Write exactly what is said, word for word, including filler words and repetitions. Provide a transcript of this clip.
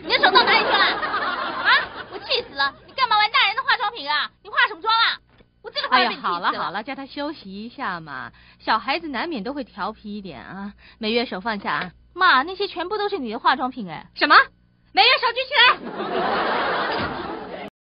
你的手到哪里去了？啊！我气死了！你干嘛玩大人的化妆品啊？你化什么妆啊？我真的快哎呀， 被你气死了。 好了好了，叫他休息一下嘛。小孩子难免都会调皮一点啊。美月手放下啊。 妈，那些全部都是你的化妆品哎。 什么？美月手举起来。